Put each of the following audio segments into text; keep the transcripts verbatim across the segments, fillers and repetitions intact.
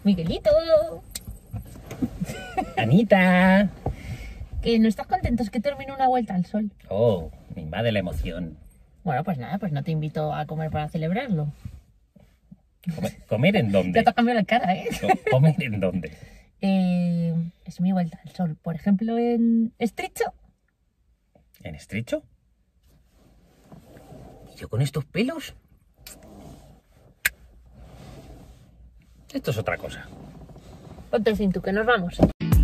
Miguelito. Anita. Que no estás contento, es que termino una vuelta al sol. Oh, me invade la emoción. Bueno, pues nada, pues no te invito a comer para celebrarlo. ¿Comer, comer en dónde? Ya te has cambiado la cara, ¿eh? ¿Comer en dónde? Eh, es mi vuelta al sol. Por ejemplo, en Estrecho. ¿En Estrecho? ¿Y yo con estos pelos? Esto es otra cosa. Ponte el cinto, que nos vamos.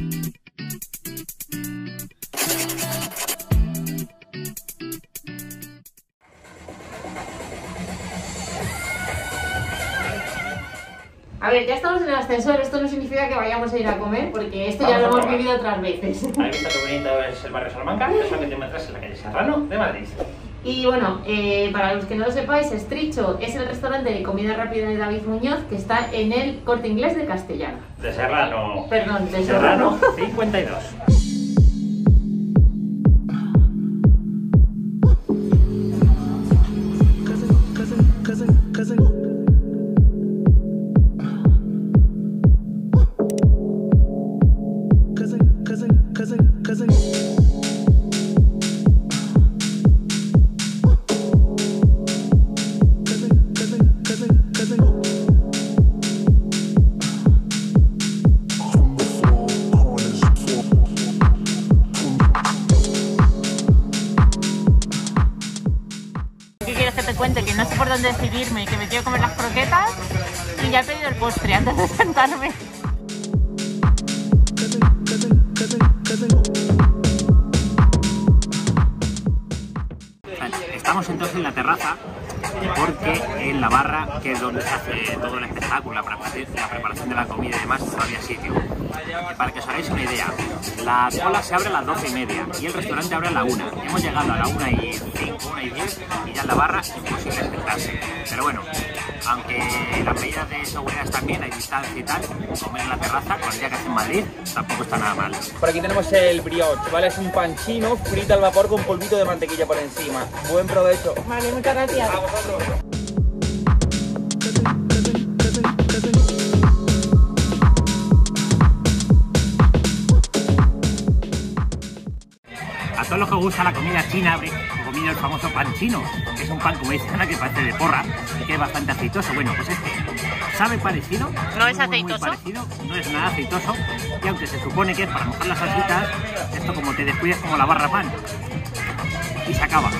A ver, ya estamos en el ascensor, esto no significa que vayamos a ir a comer, porque esto ya lo hemos vivido otras veces. Aquí está tu bonito, es el barrio Salamanca, es lo que te encuentras en la calle Serrano de Madrid. Y bueno, eh, para los que no lo sepáis, Estrecho es el restaurante de comida rápida de David Muñoz, que está en el Corte Inglés de Castellana. De Serrano. Perdón, de Serrano Serrano. cincuenta y dos. Cuente que no sé por dónde decidirme y que me quiero comer las croquetas y ya he pedido el postre antes de sentarme. Estamos entonces en la terraza porque en la barra, que es donde se hace todo el espectáculo, la preparación, la preparación de la comida y demás, no había sitio. Para que os hagáis una idea, la cola se abre a las doce y media y el restaurante abre a la una. Hemos llegado a la una y cinco, una y diez y ya en la barra es imposible sentarse. Pero bueno, aunque las medidas de seguridad están bien, hay distancia y tal, comer en la terraza, con el día que hace en Madrid, tampoco está nada mal. Por aquí tenemos el brioche, ¿vale? Es un pan chino frito al vapor con polvito de mantequilla por encima. Buen provecho. Vale, muchas gracias. A vosotros. A todos los que os gusta la comida china, habréis comido el famoso pan chino, que es un pan, como dice Ana, que parece de porra y que es bastante aceitoso. Bueno, pues este sabe parecido. ¿No es muy, aceitoso? Muy parecido, no es nada aceitoso, y aunque se supone que es para mojar las salsitas, esto como te descuidas como la barra pan y se acaba.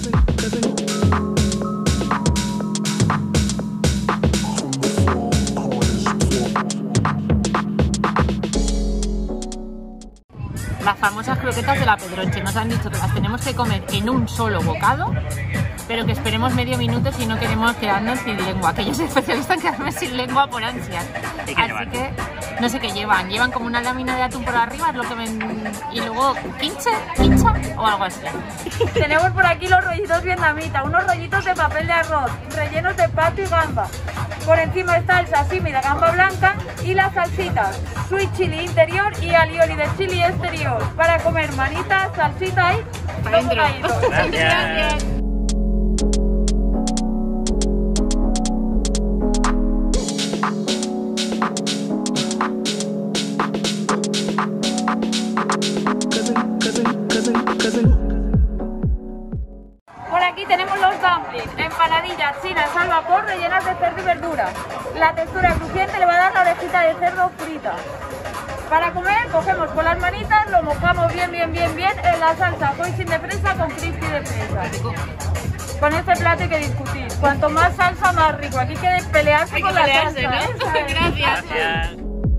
Las famosas croquetas de la Pedroche. Nos han dicho que las tenemos que comer en un solo bocado, pero que esperemos medio minuto si no queremos quedarnos sin lengua, que yo soy especialista en quedarme sin lengua por ansias. ¿Y qué Así llevan? que no sé qué llevan. Llevan como una lámina de atún por arriba, es lo que ven... y luego pinche, pincha o algo así. Tenemos por aquí los rollitos vietnamitas, unos rollitos de papel de arroz, rellenos de pato y gamba. Por encima está el sashimi de gamba blanca y las salsitas, sweet chili interior y alioli de chili exterior. Para comer manitas, salsita y Para adentro. bocaditos. Gracias. Por aquí tenemos los dumplings, empanadillas chinas al vapor rellenas de cerdo y verduras. La textura crujiente le va a dar la orejita de cerdo frita. Para comer, cogemos con las manitas, lo mojamos bien, bien, bien, bien en la salsa hoisin de fresa con crispy de fresa. Con este plato hay que discutir. Cuanto más salsa, más rico. Aquí hay que pelearse Hay con que la pelearse, salsa, ¿no? ¿eh? Gracias. Gracias.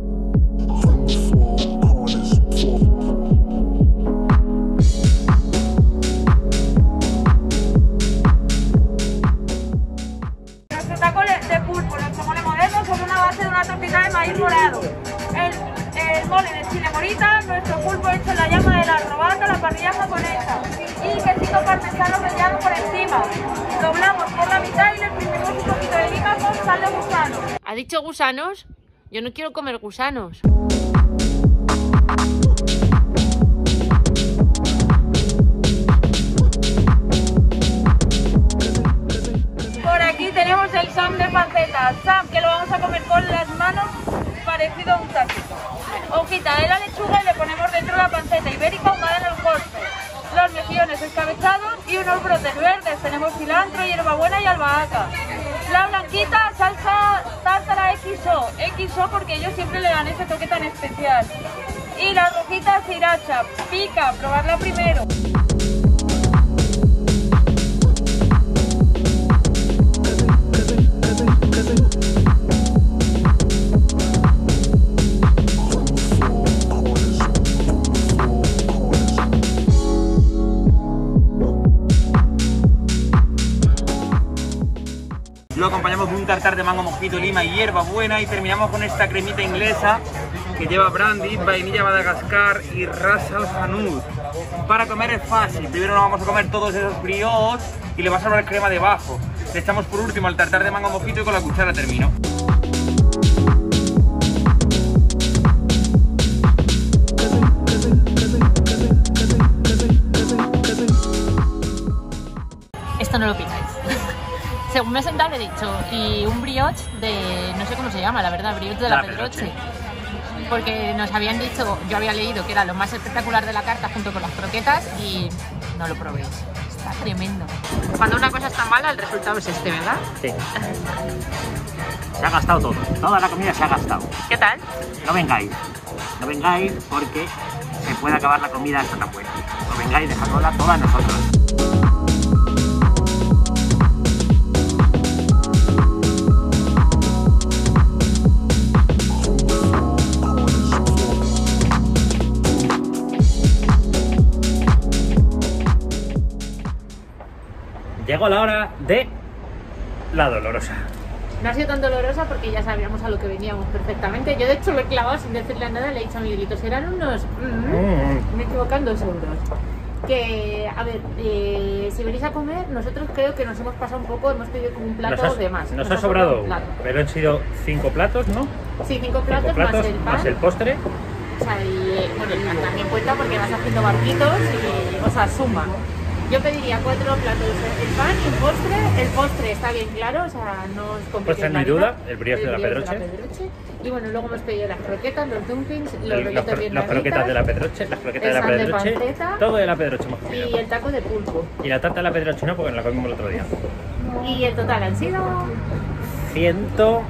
Nuestros tacos de pulpo, nuestro mole moderno, son una base de una tortita de maíz morado. El, el mole de chile morita, nuestro pulpo hecho en la llama de la robaca, la parrilla japonesa. Y quesito parmesano rallado por encima. Doblamos por la mitad y le exprimimos un poquito de lima con sal de gusano. ¿Ha dicho gusanos? Yo no quiero comer gusanos. Por aquí tenemos el sam de panceta. Sam, que lo vamos a comer con las manos parecido a un taquito. Hojita de la lechuga y le ponemos dentro la panceta ibérica ahumada en el corte. Los mejillones escabechados y unos brotes verdes. Tenemos cilantro, hierbabuena y albahaca. La blanquita, salsa tártara X O. X O porque ellos siempre le dan ese toque tan especial. Y la rojita sriracha. Pica, probarla primero. Lo acompañamos con un tartar de mango, mojito, lima y hierba buena y terminamos con esta cremita inglesa que lleva brandy, vainilla Madagascar y ras al hanout. Para comer es fácil, primero nos vamos a comer todos esos brioches y le vas a poner crema debajo. Le echamos por último el tartar de mango, mojito y con la cuchara termino. Esto no lo pidáis. Según me he sentado le he dicho, y un brioche de, no sé cómo se llama, la verdad, brioche de la, la Pedroche. Porque nos habían dicho, yo había leído que era lo más espectacular de la carta junto con las croquetas y no lo probéis. Está tremendo. Cuando una cosa está mala, el resultado es este, ¿verdad? Sí. Se ha gastado todo, toda la comida se ha gastado. ¿Qué tal? No vengáis, no vengáis porque se puede acabar la comida esta tan buena. No vengáis, dejadnosla toda a nosotros. Llegó la hora de la dolorosa. No ha sido tan dolorosa porque ya sabíamos a lo que veníamos perfectamente. Yo de hecho lo he clavado sin decirle nada, le he dicho a Miguelito, serán unos... Mm, me equivoco en dos euros. Que, a ver, eh, si venís a comer, nosotros creo que nos hemos pasado un poco, hemos pedido como un plato nos has, de más. Nos, nos ha sobrado, pero han sido cinco platos, ¿no? Sí, cinco platos, cinco platos más el pan. Más el postre. O sea, y bueno, el pan también cuenta porque vas haciendo barquitos y, o sea, suma. Yo pediría cuatro platos, el pan y un postre. El postre está bien claro, o sea, no os compliquéis. Postre no hay duda, el brioche de la Pedroche. Y bueno, luego hemos pedido las croquetas, los dumplings, los el, rollitos bien Las croquetas de la Pedroche, las croquetas de la Pedroche, de todo de la Pedroche hemos comido. Y el taco de pulpo. Y la tarta de la Pedroche no, porque la comimos el otro día. Y el total han sido... ciento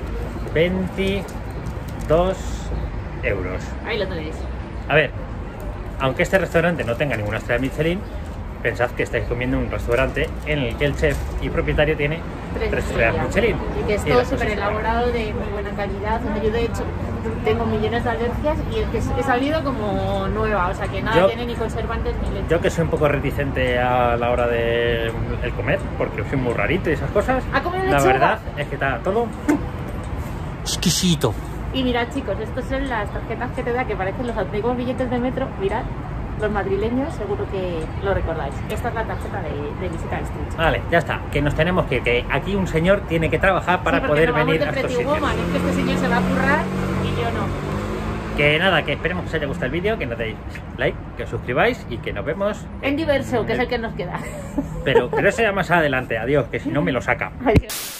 veintidós euros. Ahí lo tenéis. A ver, aunque este restaurante no tenga ninguna estrella Michelin, pensad que estáis comiendo en un restaurante en el que el chef y propietario tiene tres, tres estrellas Michelin. Y que es todo súper elaborado, de muy buena calidad. Donde yo de hecho tengo millones de alergias y el que he salido como nueva, o sea que nada yo, tiene ni conservantes ni leche. Yo que soy un poco reticente a la hora de el comer, porque soy muy rarito y esas cosas, ¿Ha comido la lechuga? verdad es que está todo exquisito. Y mirad chicos, estas son las tarjetas que te da que parecen los antiguos billetes de metro, mirad. Los madrileños seguro que lo recordáis. Esta es la tarjeta de, de visita al Street. Vale, ya está, que nos tenemos que ir, que aquí un señor tiene que trabajar para sí, poder no venir a estos sitios. Woman, es que este señor se va a currar y yo no. Que nada, que esperemos que os haya gustado el vídeo, que nos deis like, que os suscribáis y que nos vemos en Diverso, que es el que nos queda. Pero, pero eso ya más adelante, adiós, que si no me lo saca. Adiós.